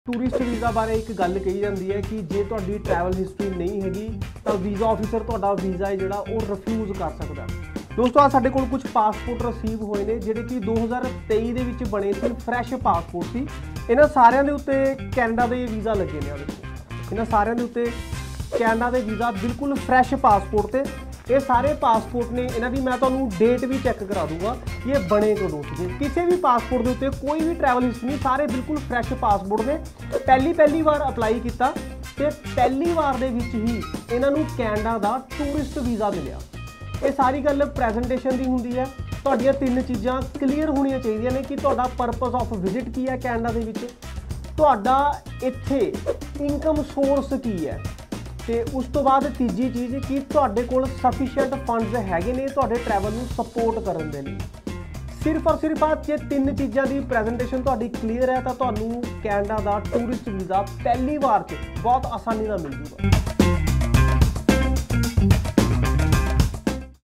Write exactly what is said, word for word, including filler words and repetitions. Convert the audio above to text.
Tourist visa बारे एक गल कही जाती है कि जे तुहाडी ट्रैवल हिस्टरी नहीं हैगी तो वीज़ा ऑफिसर तुहाडा वीज़ा है जिहड़ा वो रिफ्यूज़ कर सकदा। दोस्तों आ साडे कोल कुछ पासपोर्ट रिसीव होए ने जिहड़े कि दो हज़ार तेई दे विच बने सी, फ्रैश पासपोर्ट सी। इन्हां सारिਆਂ ਦੇ ਉੱਤੇ कैनेडा ਦੇ वीज़ा लगे ने। इन्हां सारिਆਂ ਦੇ ਉੱਤੇ कैनेडा ਦੇ वीज़ा बिल्कुल फ्रैश पासपोर्ट ते ये सारे पासपोर्ट ने। इन्हां दी मैं तुहानूं डेट भी चैक करा दूंगा ये बने कदों सीगे। किसी भी पासपोर्ट के उत्ते कोई भी ट्रैवल हिस्ट्री नहीं, सारे बिल्कुल फ्रैश पासपोर्ट ने। पहली पहली बार अप्लाई किया तो पहली बार दे विच ही इन्हां नूं कैनेडा दा टूरिस्ट वीज़ा मिलिया। ये सारी गल प्रेजेंटेशन की होंदी है। तुहाडियां तीन चीज़ां क्लीयर होणियां चाहिदियां ने कि तुहाडा परपज़ ऑफ विजिट की है कैनेडा दे विच, तुहाडा इत्थे इनकम सोर्स की है, तो उस तो बाद तीजी चीज़ कि तुहाडे कोल सफिशिएंट फंड्स हैगे ने तुहाडे ट्रैवल नूं सपोर्ट करन दे लई। सिर्फ और सिर्फ आ जे तीन चीज़ों की प्रेजेंटेशन तुहाडी क्लीयर है तो तुहानूं कैनेडा दा टूरिस्ट वीज़ा पहली बार च बहुत आसानी नाल मिल जूगा।